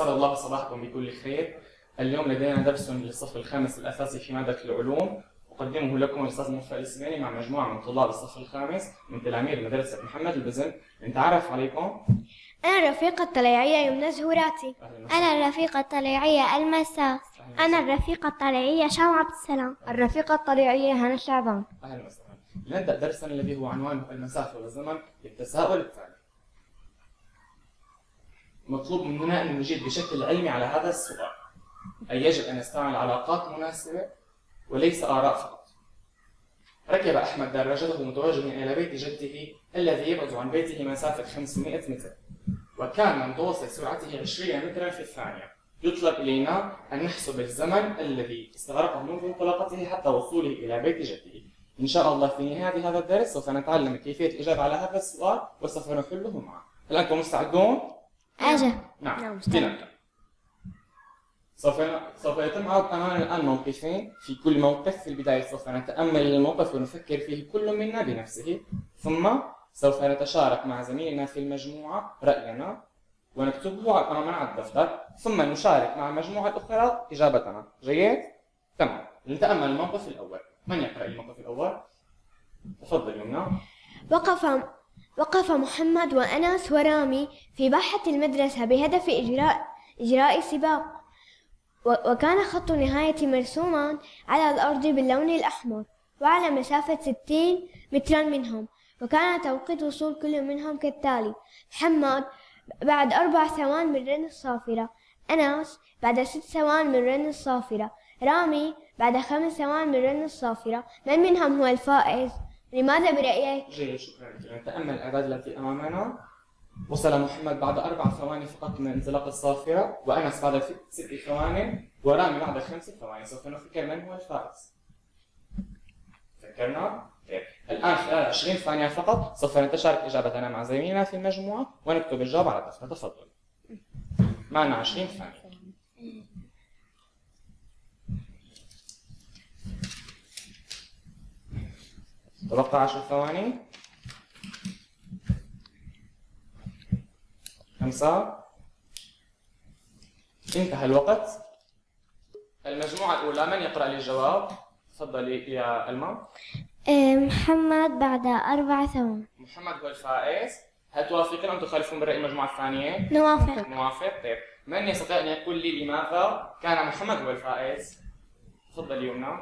أسعد الله صباحكم بكل خير. اليوم لدينا درس للصف الخامس الأساسي في مادة العلوم، أقدمه لكم الأستاذ موفق الإسماعيلي مع مجموعة من طلاب الصف الخامس من تلاميذ مدرسة محمد البزن. نتعرف عليكم. أنا الرفيقة الطليعية يمنى زهوراتي. أنا الرفيقة الطليعية المساس. أنا الرفيقة الطليعية شام عبد السلام. الرفيقة الطليعية هنا الشعبان. أهلا وسهلا. لنبدأ درسنا الذي هو عنوانه المسافة والزمن للتساؤل التالي. مطلوب مننا أن نجيب بشكل علمي على هذا السؤال، أي يجب أن نستعمل علاقات مناسبة وليس آراء فقط. ركب أحمد دراجته متوجها إلى بيت جده الذي يبعد عن بيته مسافة 500 متر، وكان متوسط سرعته 20 مترا في الثانية. يطلب إلينا أن نحسب الزمن الذي استغرقه منذ انطلاقته حتى وصوله إلى بيت جده. إن شاء الله في نهاية هذا الدرس سوف نتعلم كيفية الإجابة على هذا السؤال وسوف نحله معا. هل أنتم مستعدون؟ أجل. نعم، لنبدأ. سوف يتم عرض أمامنا الآن موقفين. في كل موقف في البداية سوف نتأمل الموقف ونفكر فيه كل منا بنفسه، ثم سوف نتشارك مع زميلنا في المجموعة رأينا ونكتبه أمامنا على الدفتر، ثم نشارك مع المجموعة الأخرى إجابتنا. جيد؟ تمام. نتأمل الموقف الأول. من يقرأ الموقف الأول؟ تفضل يمنى. وقف محمد وأنس ورامي في باحة المدرسة بهدف إجراء سباق، وكان خط النهاية مرسوما على الأرض باللون الأحمر وعلى مسافة 60 مترا منهم، وكان توقيت وصول كل منهم كالتالي: محمد بعد 4 ثوان من رن الصافرة، أنس بعد 6 ثوان من رن الصافرة، رامي بعد 5 ثوان من رن الصافرة. من منهم هو الفائز؟ لماذا برأيك؟ جيد، شكرا لك. نتأمل الأعداد التي أمامنا. وصل محمد بعد 4 ثواني فقط من انطلاق الصافرة، وأنس بعد 6 ثوان، ورامي بعد 5 ثواني. سوف نفكر من هو الفائز. فكرنا؟ طيب. الآن خلال 20 ثانية فقط سوف نتشارك إجابتنا مع زميلنا في المجموعة ونكتب الجواب على الدفتر. تفضل. معنا 20 ثانية. تبقى 10 ثواني. 5. انتهى الوقت. المجموعة الأولى من يقرأ لي الجواب؟ تفضلي يا ألما. محمد بعد 4 ثوان. محمد هو الفائز. هل توافقون أم تخالفون برأي المجموعة الثانية؟ نوافق. موافق. طيب. من يستطيع أن يقول لي لماذا كان محمد هو الفائز؟ تفضلي يمنى.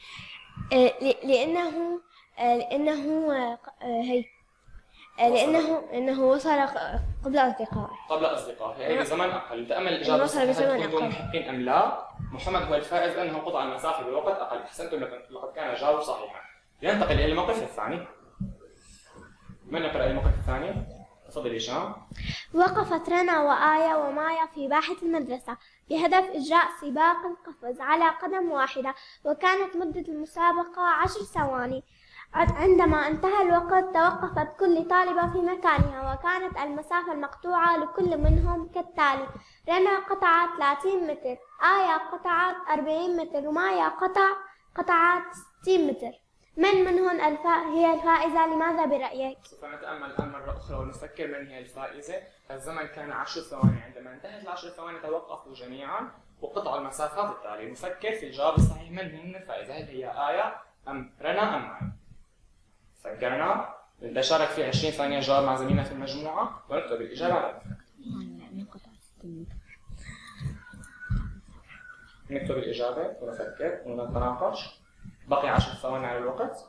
لأنه وصل قبل أصدقائه. قبل أصدقائه، يعني بزمن أقل. تأمل الإجابة وصل بزمن كنتم أقل. محقين أم لا؟ محمد هو الفائز لأنه قطع المسافة بوقت أقل. أحسنتم، لقد كان الجواب صحيحا. لننتقل إلى الموقف الثاني. من يقرأ الموقف الثاني؟ تفضل هشام. وقفت رنا وآية ومايا في باحة المدرسة بهدف إجراء سباق القفز على قدم واحدة، وكانت مدة المسابقة 10 ثواني. عندما انتهى الوقت توقفت كل طالبة في مكانها، وكانت المسافة المقطوعة لكل منهم كالتالي: رنا قطعت 30 متر، آية قطعت 40 متر، ومايا قطعت 60 متر. من منهن هي الفائزة؟ لماذا برأيك؟ سوف نتأمل الآن مرة أخرى ونفكر من هي الفائزة. الزمن كان 10 ثواني. عندما انتهت ال10 ثواني توقفوا جميعا وقطعوا المسافات التالية. نفكر في الجواب الصحيح. من هن الفائزة؟ هل هي آية أم رنا أم مايا؟ فكرنا. نتشارك في 20 ثانية جواب مع زميلنا في المجموعة ونكتب الإجابة على الدفتر. نكتب الإجابة ونفكر ونتناقش. بقي 10 ثواني على الوقت.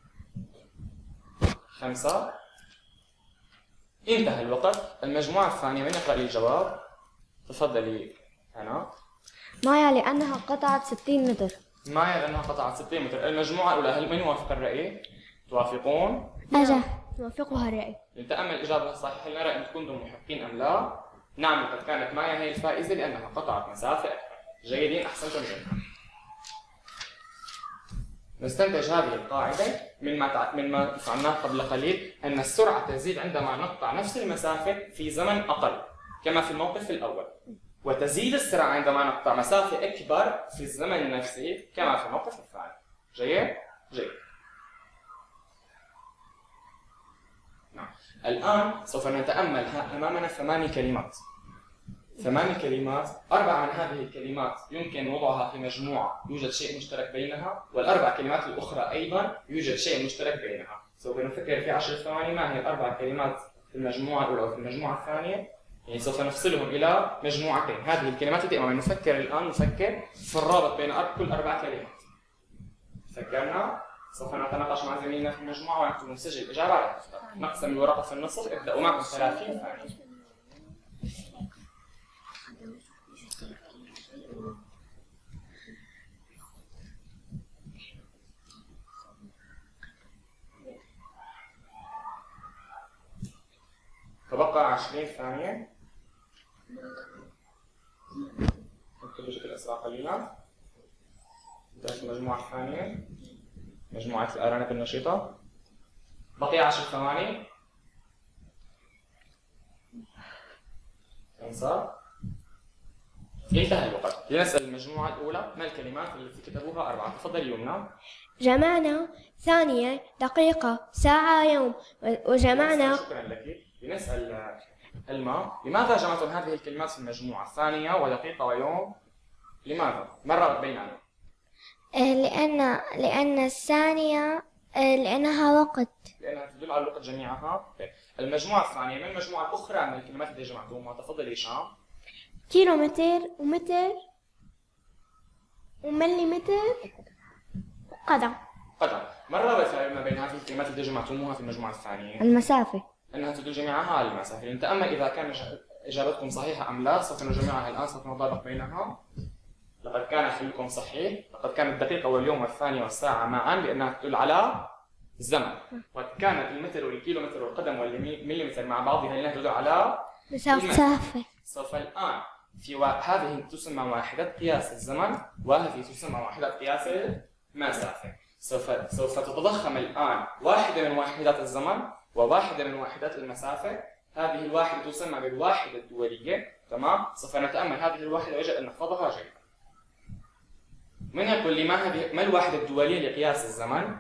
5. انتهى الوقت. المجموعة الثانية من يقرأ لي الجواب؟ تفضلي أنا. مايا لأنها قطعت 60 متر. مايا لأنها قطعت 60 متر. المجموعة الأولى، هل من يوافق الرأي؟ توافقون؟ أجل. توافقها الرأي. نتأمل الإجابة الصحيحة. نرى إن كنتم محقين أم لا. نعم، لقد كانت مايا هي الفائزة لأنها قطعت مسافة أكبر. جيدين، أحسنتم جدا. نستنتج هذه القاعدة مما فعلناه قبل قليل، أن السرعة تزيد عندما نقطع نفس المسافة في زمن أقل كما في الموقف الأول، وتزيد السرعة عندما نقطع مسافة أكبر في الزمن نفسه كما في الموقف الثاني. جيد؟ جيد. نعم. الآن سوف نتأمل أمامنا 8 كلمات. 8 كلمات، 4 من هذه الكلمات يمكن وضعها في مجموعة يوجد شيء مشترك بينها، والأربع كلمات الأخرى أيضا يوجد شيء مشترك بينها. سوف نفكر في 10 ثواني ما هي الأربع كلمات في المجموعة الأولى وفي المجموعة الثانية، يعني سوف نفصلهم إلى مجموعتين. هذه الكلمات التي أمامنا نفكر الآن في الرابط بين كل 4 كلمات. فكرنا؟ سوف نتناقش مع زميلنا في المجموعة ونكتب نسجل الإجابة على الدفتر. نقسم الورقة في النصف، ابدأوا معكم 30 ثانية. تبقى 20 ثانية. نكتب بشكل أسرع قليلا. نبدأ المجموعة الثانية، مجموعة الأرانب النشيطة. بقي 10 ثواني. انصار. انتهى الوقت. لنسأل المجموعة الأولى ما الكلمات التي كتبوها 4؟ تفضل يمنى. جمعنا ثانية، دقيقة، ساعة، يوم، وجمعنا. شكرا لك. لنسأل الماء، لماذا جمعتم هذه الكلمات في المجموعة؟ ثانية ودقيقة ويوم. لماذا؟ ما الرابط بيننا؟ لأن الثانية لأنها وقت. لأنها تدل على الوقت جميعها. المجموعة الثانية، ما المجموعة الأخرى من الكلمات التي جمعتموها؟ تفضل هشام. كيلومتر ومتر ومليمتر وقدم. قدم. ما الرابط ما بين هذه الكلمات التي جمعتموها في المجموعة الثانية؟ المسافة. أنها تدل جميعها على المسافة. نتأمل إذا كان إجابتكم صحيحة أم لا. سوف نجمعها الآن، سوف نطابق بينها. لقد كان حلكم صحيح. لقد كانت الدقيقة واليوم والثانية والساعة معا لأنها تدل على الزمن. وقد كانت المتر والكيلومتر والقدم والمليمتر مع بعضها لأنها تدل على مسافة. سوف الآن هذه تسمى وحدة قياس الزمن وهذه تسمى وحدة قياس المسافة. سوف تتضخم الآن واحدة من وحدات الزمن وواحدة من وحدات المسافة. هذه الواحدة تسمى بالواحدة الدولية. تمام؟ سوف نتأمل هذه الواحدة ويجب أن نحفظها جيدا. من يقول لي ما الواحدة الدولية لقياس الزمن؟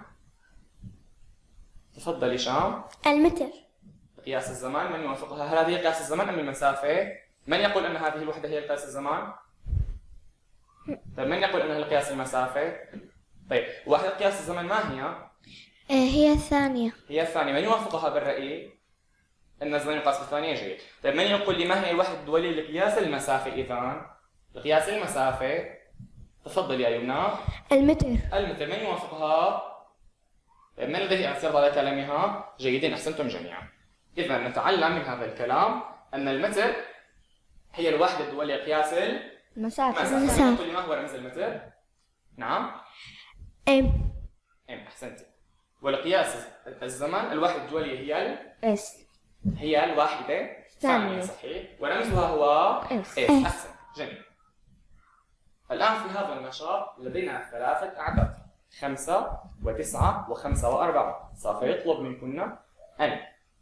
تفضل هشام. المتر. قياس الزمان، من يوافقها؟ هل هذه قياس الزمان أم المسافة؟ من يقول أن هذه الوحدة هي قياس الزمان؟ طيب من يقول أنها لقياس المسافة؟ طيب وحدة قياس الزمن ما هي؟ هي الثانية. هي الثانية. من يوافقها بالرأي؟ أن الزمن يقاس بالثانية. جيد. طيب من يقول لي ما هي الوحدة الدولية لقياس المسافة إذا؟ لقياس المسافة. تفضل يا يمنى. المتر. المتر. من يوافقها؟ طيب من لديه اعتراض على كلامها؟ جيدين، أحسنتم جميعا. إذا نتعلم من هذا الكلام أن المتر هي الوحدة الدولية لقياس المسافة. المسافة. تقول لي ما هو رمز المتر؟ نعم؟ ام. أحسنتي. ولقياس الزمن الوحدة الدولية هي الواحدة ثانية. صحيح. ورمزها هو اس. أحسن. جميل. الآن في هذا النشاط لدينا 3 أعداد، 5 و9 و5 و4. سوف يطلب منكن أن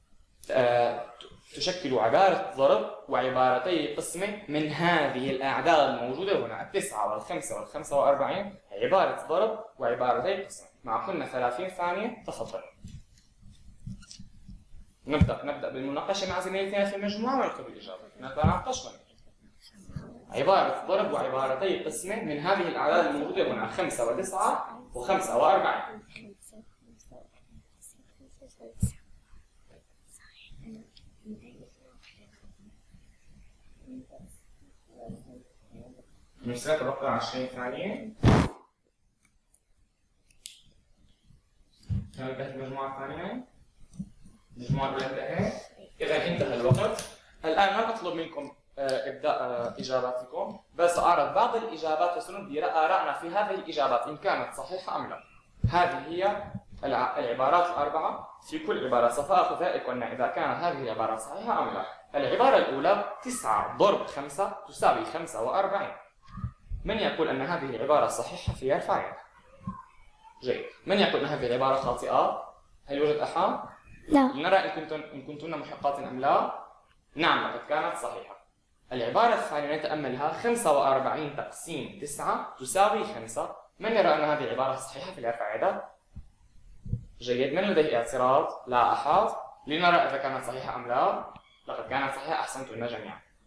تشكل عبارة ضرب وعبارتي قسمة من هذه الأعداد الموجودة هنا. 9 و5 و45 عبارة ضرب وعبارتي قسمة. معكن 30 ثانية. تفضل. نبدأ بالمناقشة مع زميلتنا في المجموعة ونكتب الإجابة. نتناقش عبارة ضرب وعبارتي قسمة من هذه الأعداد الموجودة هنا. 5 و9 و5 و4. نسرة تبقى 20 ثانية. انتهت المجموعة الثانية. المجموعة الأولى انتهت. إذا انتهى الوقت. الآن ما أطلب منكم إبداء إجاباتكم، بس أعرض بعض الإجابات وسنبدي آراءنا في هذه الإجابات إن كانت صحيحة أم لا. هذه هي العبارات ال4. في كل عبارة سوف آخذ رأيكم إذا كانت هذه العبارة صحيحة أم لا. العبارة الأولى 9 ضرب 5 تساوي 45. من يقول أن هذه العبارة صحيحة فليرفع يده. جيد. من يقول أن هذه العبارة خاطئة؟ هل يوجد أحد؟ لا. لنرى إن كنتن محقات أم لا. نعم لقد كانت صحيحة. العبارة الثانية نتأملها. 45 تقسيم 9 تساوي 5. من يرى أن هذه العبارة صحيحة فليرفع يده. جيد. من لديه اعتراض؟ لا أحد. لنرى إذا كانت صحيحة أم لا. لقد كانت صحيحة. أحسنتن جميعا.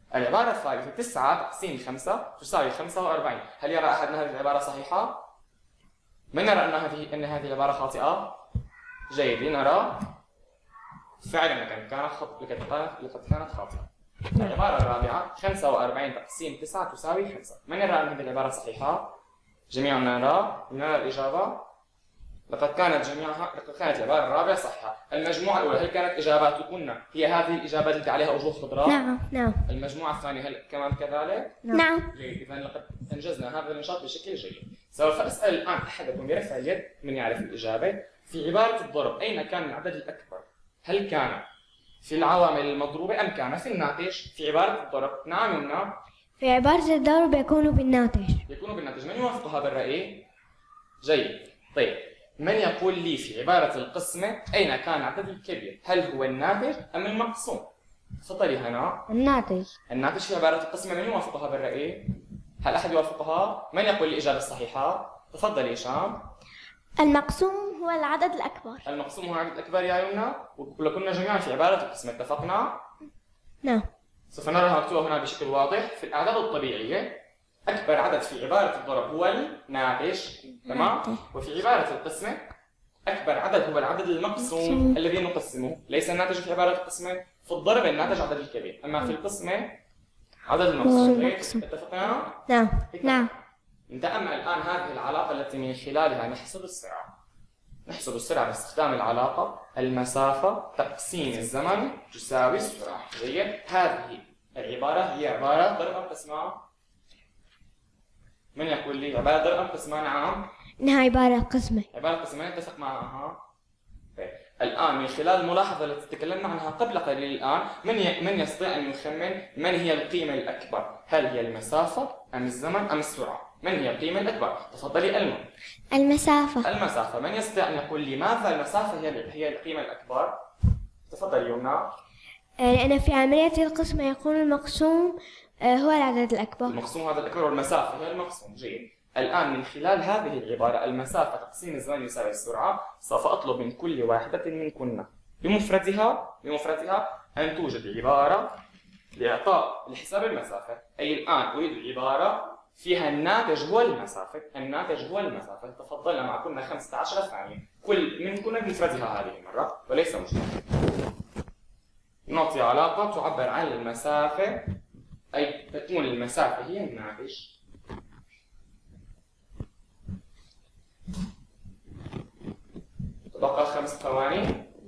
العبارة الثالثة 9 تقسيم 5 تساوي 45. هل يرى أحد أن هذه العبارة صحيحة؟ من يرى أن هذه العبارة خاطئة؟ جيد، لنرى فعلا لقد كانت خاطئة. العبارة الرابعة 45 تقسيم 9 تساوي 5. من يرى أن هذه العبارة صحيحة؟ جميعنا نرى الإجابة. لقد كانت العبارة الرابعة صحيحة. المجموعة الأولى هل كانت إجاباتكن هي هذه الإجابات التي عليها وجوه خضراء؟ نعم. المجموعة الثانية هل كمان كذلك؟ نعم. جيد، إذا لقد أنجزنا هذا النشاط بشكل جيد. سوف أسأل الآن أحدكم برفع اليد من يعرف الإجابة. في عبارة الضرب أين كان العدد الأكبر؟ هل كان في العوامل المضروبة أم كان في الناتج؟ في عبارة الضرب نعم يمنى. في عبارة الضرب يكون بالناتج. يكون بالناتج. من يوافقها بالرأي؟ جيد. طيب، من يقول لي في عبارة القسمة أين كان العدد الكبير؟ هل هو الناتج أم المقسوم؟ تفضلي هنا. الناتج. الناتج في عبارة القسمة. من يوافقها بالرأي؟ هل أحد يوافقها؟ من يقول الإجابة الصحيحة؟ تفضلي هشام. المقسوم هو العدد الأكبر. المقسوم هو العدد الأكبر يا يمنى، وكنا جميعا في عبارة القسمة، اتفقنا؟ نعم. سوف نراها مكتوبة هنا بشكل واضح. في الأعداد الطبيعية أكبر عدد في عبارة الضرب هو الناتج، تمام؟ وفي عبارة القسمة أكبر عدد هو العدد المقسوم الذي نقسمه، ليس الناتج في عبارة القسمة. في الضرب الناتج عدد الكبير، أما في القسمة عدد المقسوم. اتفقنا؟ نعم. نتأمل الآن هذه العلاقة التي من خلالها نحسب السرعة. نحسب السرعة باستخدام العلاقة المسافة تقسيم الزمن تساوي السرعة. جيد، هذه العبارة هي عبارة ضرب أم قسمة؟ من يقول لي عبارة ضرب أم قسمة؟ نعم. إنها عبارة قسمة. عبارة قسمة، نتفق معها. طيب، الآن من خلال الملاحظة التي تكلمنا عنها قبل قليل الآن، من يستطيع أن يخمن من هي القيمة الأكبر؟ هل هي المسافة أم الزمن أم السرعة؟ من هي القيمة الأكبر؟ تفضلي ألمى. المسافة. من يستطيع أن يقول لي ماذا المسافة هي القيمة الأكبر؟ تفضلي يمنى. لأن في عملية القسمة يكون المقسوم هو العدد الأكبر. المقسوم هذا الأكبر والمسافة هي المقسوم. جيد. الآن من خلال هذه العبارة المسافة تقسيم الزمن يساوي السرعة، سوف أطلب من كل واحدة منكن بمفردها أن توجد عبارة لإعطاء لحساب المسافة. أي الآن أريد عبارة فيها الناتج هو المسافة. تفضلنا معكن 15 ثانية كل منكن بمفردها هذه المرة وليس مجموعة. نعطي علاقة تعبر عن المسافة، أي تكون المسافة هي الناتج. تبقى 5 ثواني.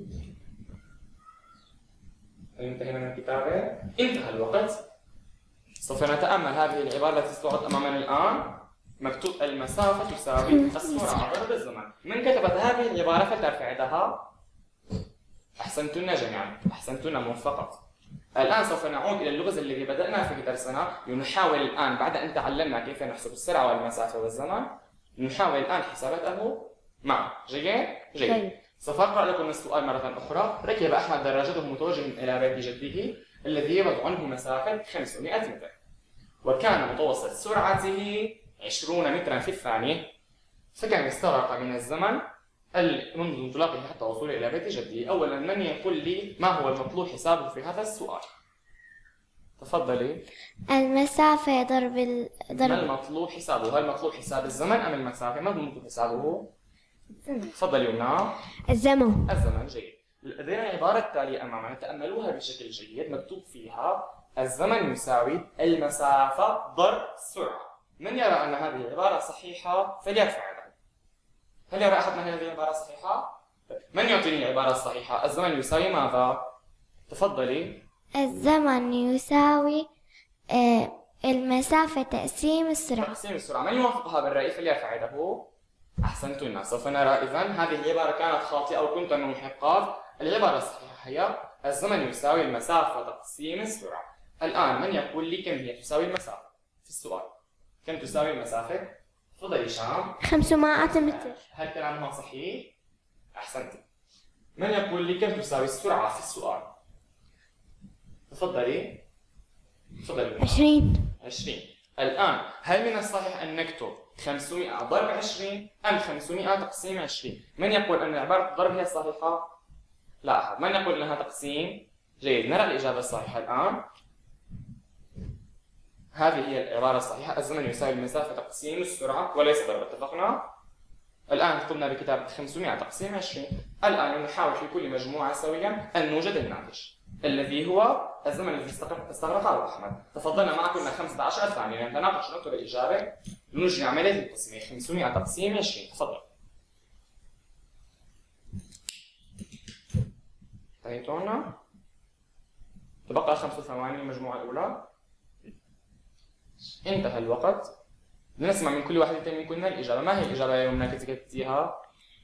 هل انتهينا من الكتابة؟ انتهى الوقت. سوف نتأمل هذه العبارة التي ستعرض أمامنا الآن. مكتوب المسافة تساوي السرعة ضرب الزمن. من كتبت هذه العبارة فلترفع يدها. أحسنتن جميعا، أحسنتن موفقات. الآن سوف نعود إلى اللغز الذي بدأنا فيه درسنا. نحاول الآن بعد أن تعلمنا كيف نحسب السرعة والمسافة والزمن، نحاول الآن حساباته معا. جيد. سوف أقرأ لكم السؤال مرة أخرى. ركب أحمد دراجته متوجها إلى بيت جده الذي يبعد عنه مسافة 500 متر، وكان متوسط سرعته 20 مترا في الثانية، فكم استغرق من الزمن منذ انطلاقه حتى وصوله إلى بيت جده؟ أولا، من يقول لي ما هو المطلوب حسابه في هذا السؤال؟ تفضلي. المسافة ضرب ما المطلوب حسابه؟ هل المطلوب حساب الزمن أم المسافة؟ ما المطلوب حسابه؟ تفضلي يمنى. الزمن. جيد. لدينا العبارة التالية أمامنا، تأملوها بشكل جيد. مكتوب فيها الزمن يساوي المسافة ضرب السرعة. من يرى أن هذه العبارة صحيحة فليرفع يده. هل يرى أحد أن هذه العبارة صحيحة؟ من يعطيني العبارة الصحيحة؟ الزمن يساوي ماذا؟ تفضلي. الزمن يساوي المسافة تقسيم السرعة. من يوافقها بالرأي فليرفع يده. أحسنتن. سوف نرى إذن هذه العبارة كانت خاطئة أو كنتن محقات. العبارة الصحيحة هي الزمن يساوي المسافة تقسيم السرعة. الآن من يقول لي كم هي تساوي المسافة في السؤال؟ كم تساوي المسافة؟ تفضلي هشام. 500 متر. هل كلامها صحيح؟ أحسنت. من يقول لي كم تساوي السرعة في السؤال؟ تفضلي. 20. الآن هل من الصحيح أن نكتب 500 ضرب 20 أم 500 تقسيم 20؟ من يقول أن عبارة الضرب هي الصحيحة؟ لا أحد. من يقول أنها تقسيم؟ جيد، نرى الإجابة الصحيحة الآن. هذه هي العبارة الصحيحة. الزمن يساوي المسافة تقسيم السرعة وليس ضرب. اتفقنا؟ الآن قمنا بكتابة 500 تقسيم 20. الآن نحاول في كل مجموعة سويا أن نوجد الناتج الذي هو الزمن الذي استغرقه أحمد. تفضلنا معه كنا 15 ثانية لنتناقش نكتب الإجابة لنجري عملية التقسيم. 500 تقسيم 20. تفضل. انتهيتونا؟ تبقى 5 ثواني المجموعة الأولى. انتهى الوقت. لنسمع من كل واحدة منكم الإجابة. ما هي الإجابة يا يمنى كتبتيها؟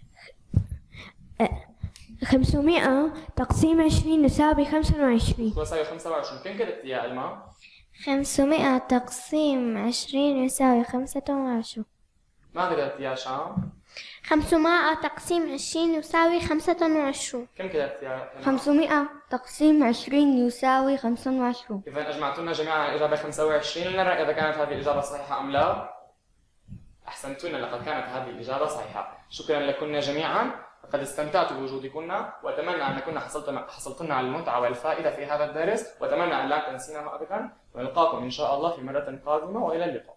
500 تقسيم 20 يساوي 25. يساوي 25. كم كتبتيها ألما؟ 500 تقسيم 20 يساوي 25. ما كتبتيها شام؟ 500 تقسيم 20 يساوي 25. كم كتبتيها؟ 500 تقسيم 20 يساوي 25. إذا أجمعتونا جميعا الإجابة 25. لنرى إذا كانت هذه الإجابة صحيحة أم لا. أحسنتن، لقد كانت هذه الإجابة صحيحة. شكرا لكن جميعا، لقد استمتعت بوجودكن، وأتمنى أن نكون حصلتن على المتعة والفائدة في هذا الدرس، وأتمنى أن لا تنسينه أبدا، ونلقاكم إن شاء الله في مرة قادمة، وإلى اللقاء.